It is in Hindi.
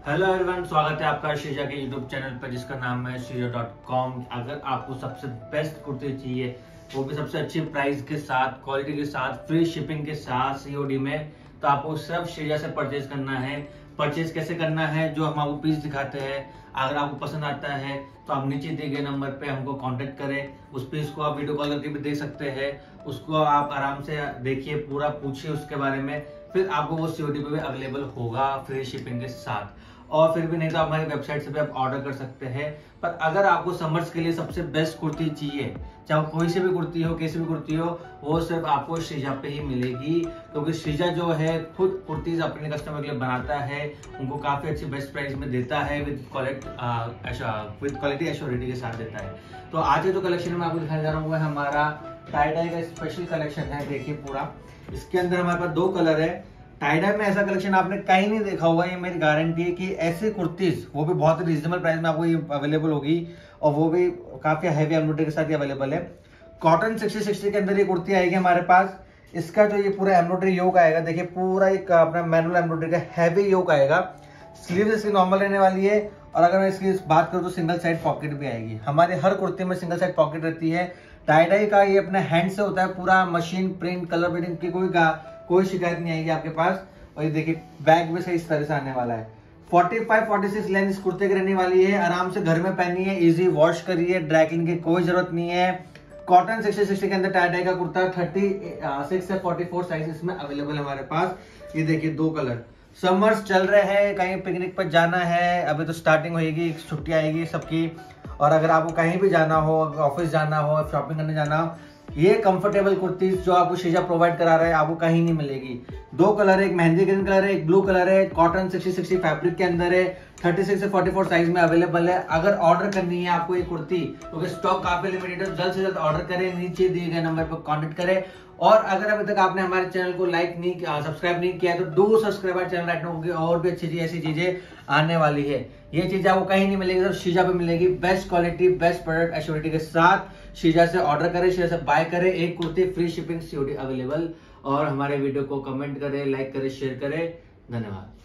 हेलो एवरीवन, स्वागत है आपका श्रीजा के यूट्यूब चैनल पर जिसका नाम है shriza.com। अगर आपको सबसे बेस्ट कुर्ती चाहिए, वो भी सबसे अच्छी प्राइस के साथ, क्वालिटी के साथ, फ्री शिपिंग के साथ सीओडी में, तो आपको सिर्फ श्रीजा से परचेज करना है। परचेज कैसे करना है, जो हम आपको पीस दिखाते हैं, अगर आपको पसंद आता है तो आप नीचे दिए गए नंबर पे हमको कांटेक्ट करें। उस पीस को आप वीडियो कॉल करके भी देख सकते हैं, उसको आप आराम से देखिए, पूरा पूछिए उसके बारे में, फिर आपको वो सीओडी पे भी अवेलेबल होगा फ्री शिपिंग के साथ। और फिर भी नहीं तो हमारी वेबसाइट से भी आप ऑर्डर कर सकते हैं। पर अगर आपको समर्स के लिए सबसे बेस्ट कुर्ती चाहिए, चाहे कोई से भी कुर्ती हो, कैसी भी कुर्ती हो, वो सिर्फ आपको श्रीजा पे ही मिलेगी, क्योंकि श्रीजा जो है खुद कुर्तीज अपने कस्टमर के लिए बनाता है, उनको काफी अच्छी बेस्ट प्राइस में देता है, विद क्वालिटी एश्योरिटी के साथ देता है। तो आज के जो कलेक्शन में आपको दिखाने जा रहा हूँ वो है हमारा टाई डाई का स्पेशल कलेक्शन है। देखिए पूरा इसके अंदर हमारे पास दो कलर है। टाई डाई में ऐसा कलेक्शन आपने कहीं नहीं देखा होगा, ये मेरी गारंटी है कि ऐसी कुर्तीज वो भी बहुत ही रीजनेबल प्राइस में आपको ये अवेलेबल होगी, और वो भी काफी हैवी एम्ब्रॉयडरी के साथ ये अवेलेबल है। कॉटन 60-60 के अंदर ये कुर्ती आएगी हमारे पास। इसका जो ये पूरा एम्ब्रॉयडरी योक आएगा, देखिए पूरा एक अपना मैनुअल एम्ब्रॉयडरी का हैवी योक आएगा। स्लीव इसकी नॉर्मल रहने वाली है, और अगर मैं इसकी बात करूँ तो सिंगल साइड पॉकेट भी आएगी। हमारे हर कुर्ती में सिंगल साइड पॉकेट रहती है। टाई डाई का ये अपने हैंड से होता है, पूरा मशीन प्रिंट कलर प्रिंटिंग की कोई शिकायत नहीं आएगी आपके पास। और ये देखिए बैग भी सही इस तरह से आने वाला है। 45-46 लेंथ इस कुर्ते की रहने वाली है। आराम से घर में पहनिए, इजी वॉश करिए, ड्राई क्लीन की कोई जरूरत नहीं है। कॉटन 60-60 के अंदर टाई डाई का कुर्ता 36 से 44 साइज इसमें अवेलेबल है हमारे पास। ये देखिए दो कलर। समर्स चल रहे हैं, कहीं पिकनिक पर जाना है, अभी तो स्टार्टिंग होगी, छुट्टी आएगी सबकी, और अगर आपको कहीं भी जाना हो, ऑफिस जाना हो, शॉपिंग करने जाना हो, ये कंफर्टेबल कुर्ती जो आपको श्रीजा प्रोवाइड करा रहा है आपको कहीं नहीं मिलेगी। दो कलर है, एक मेहंदी ग्रीन कलर है, एक ब्लू कलर है। कॉटन 60-60 फैब्रिक के अंदर है, 36 से 44 साइज में अवेलेबल है। अगर ऑर्डर करनी है आपको ये कुर्ती, क्योंकि स्टॉक काफी लिमिटेड है, जल्द से जल्द ऑर्डर करें, नीचे दिए गए नंबर पर कॉन्टेक्ट करें। और अगर अभी तक आपने हमारे चैनल को सब्सक्राइब नहीं किया है तो do subscribe our channel right now, क्योंकि और भी अच्छी ऐसी चीजें आने वाली है। ये चीजें आपको कहीं नहीं मिलेगी, सिर्फ श्रीजा पे मिलेगी। Best quality, best product assurity के साथ श्रीजा से ऑर्डर करें, श्रीजा से बाय करें। एक kurti free shipping COD available. और हमारे वीडियो को कमेंट करें, लाइक करें, शेयर करें। धन्यवाद।